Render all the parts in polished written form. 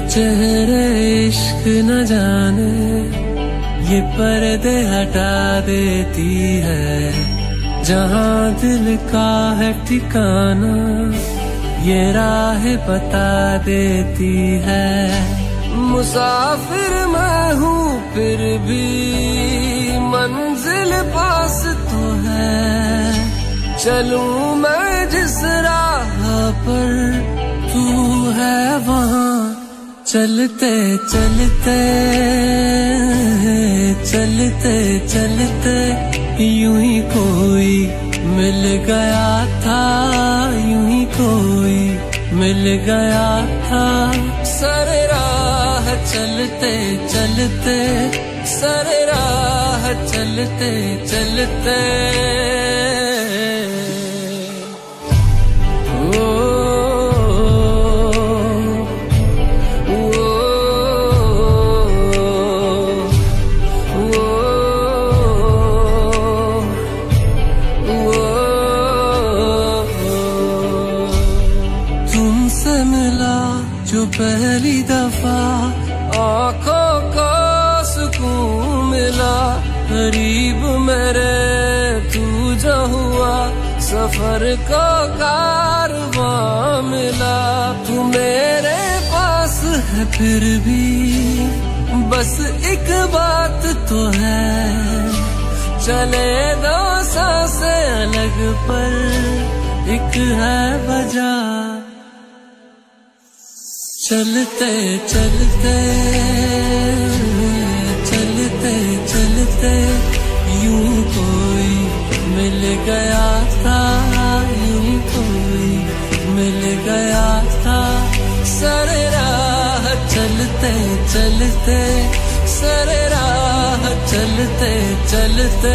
चेहरे इश्क न जाने ये पर्दे हटा देती है, जहाँ दिल का है ठिकाना ये राह बता देती है। मुसाफिर मैं हूँ फिर भी मंजिल पास तो है, चलूं मैं जिस राह पर तू है वहाँ चलते चलते चलते चलते यूं ही कोई मिल गया था, यूं ही कोई मिल गया था। सर राह चलते चलते सर राह चलते चलते जो पहली दफा आँखों को सुकून मिला, करीब मेरे तू जो हुआ सफर को कारवां मिला। तू मेरे पास है फिर भी बस एक बात तो है, चले दो सांसें अलग पर एक है वजह। चलते चलते चलते चलते यूं कोई मिल गया था, यूं कोई मिल गया था। सर राह चलते चलते सर राह चलते चलते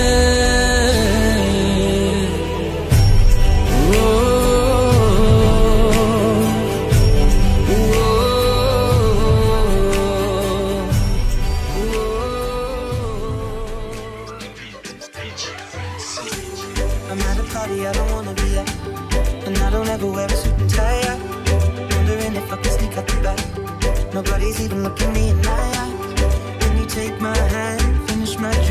I don't wanna be at, and I don't ever wear a suit and tie. Wondering if I can sneak out the back. Nobody's even looking me in my eye. When you take my hand, finish my